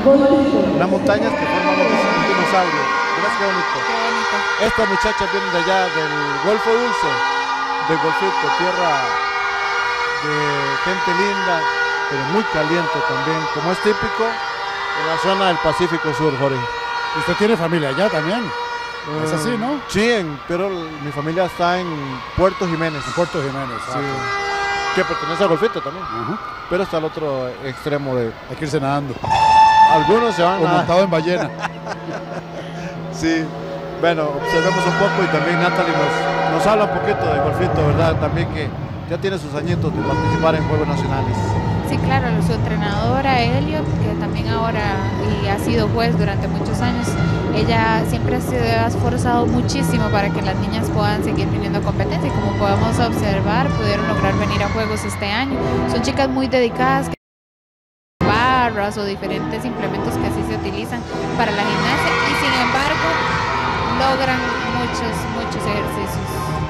Unas montañas que forman un dinosaurio. Verás qué bonito. Qué bonito. Estas muchachas vienen de allá, del Golfo Dulce, del Golfito, tierra de gente linda, pero muy caliente también, como es típico en la zona del Pacífico Sur, Jorge. Usted tiene familia allá también. Es así, ¿no? Sí, pero mi familia está en Puerto Jiménez. En Puerto Jiménez. Sí. Que pertenece al Golfito también. Ajá. Pero está al otro extremo de... Hay que irse nadando. Algunos se van O montado en ballena. Sí. Bueno, observemos un poco y también Natalie nos habla un poquito del Golfito, ¿verdad? También que ya tiene sus añitos de participar en Juegos Nacionales. Sí, claro, su entrenadora Elliot, que también ahora y ha sido juez durante muchos años, ella siempre se ha esforzado muchísimo para que las niñas puedan seguir viniendo a competencia y como podemos observar, pudieron lograr venir a Juegos este año. Son chicas muy dedicadas, que barras o diferentes implementos que así se utilizan para la gimnasia y sin embargo logran muchos ejercicios.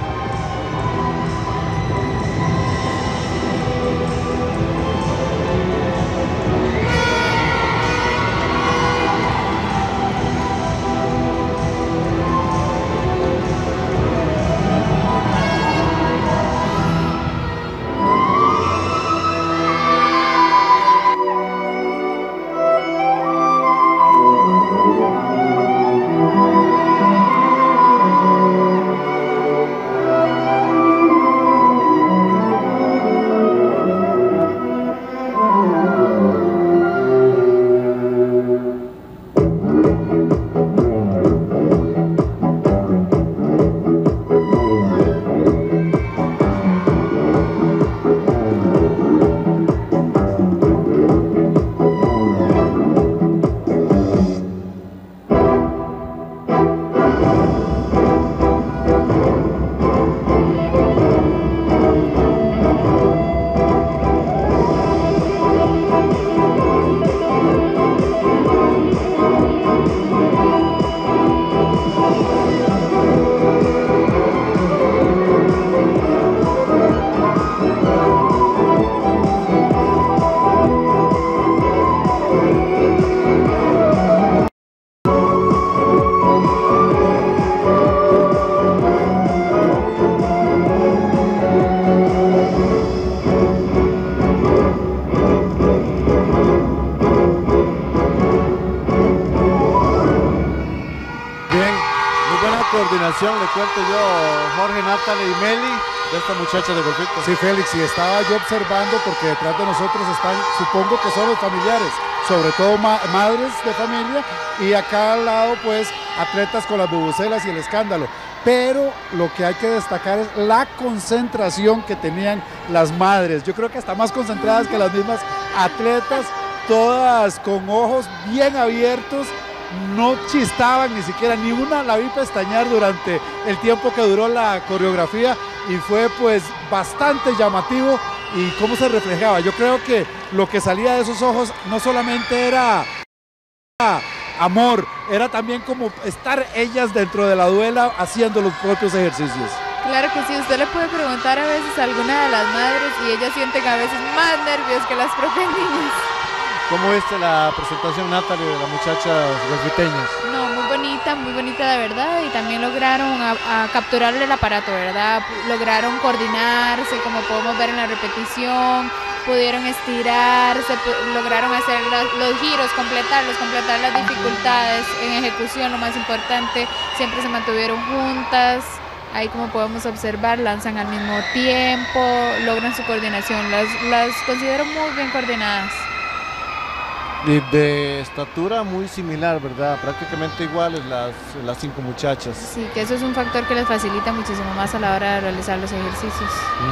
Coordinación, le cuento yo, Jorge, Natalie y Meli, de esta muchacha de Golfito. Sí, Félix, y estaba yo observando porque detrás de nosotros están, supongo que son los familiares, sobre todo madres de familia, y acá al lado pues atletas con las bubucelas y el escándalo. Pero lo que hay que destacar es la concentración que tenían las madres. Yo creo que hasta más concentradas que las mismas atletas, todas con ojos bien abiertos. No chistaban ni siquiera, ni una la vi pestañear durante el tiempo que duró la coreografía y fue pues bastante llamativo y cómo se reflejaba. Yo creo que lo que salía de esos ojos no solamente era amor, era también como estar ellas dentro de la duela haciendo los propios ejercicios. Claro que sí, usted le puede preguntar a veces a alguna de las madres y ellas sienten a veces más nervios que las propias niñas. ¿Cómo viste la presentación, Natalie, de las muchachas golfiteñas? No, muy bonita de verdad y también lograron a capturar el aparato, ¿verdad? Lograron coordinarse, como podemos ver en la repetición, pudieron estirarse, lograron hacer los giros, completar las dificultades en ejecución, lo más importante, siempre se mantuvieron juntas. Ahí como podemos observar, lanzan al mismo tiempo, logran su coordinación, las considero muy bien coordinadas. Y de estatura muy similar, ¿verdad? Prácticamente iguales las 5 muchachas. Sí, que eso es un factor que les facilita muchísimo más a la hora de realizar los ejercicios.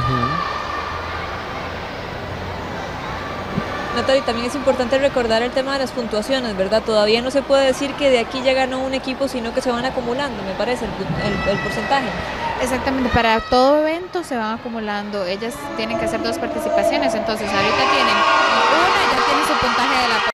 Natalie, también es importante recordar el tema de las puntuaciones, ¿verdad? Todavía no se puede decir que de aquí ya ganó un equipo, sino que se van acumulando, me parece, el porcentaje. Exactamente, para todo evento se van acumulando. Ellas tienen que hacer 2 participaciones, entonces ahorita tienen una, ya tienen su puntaje de la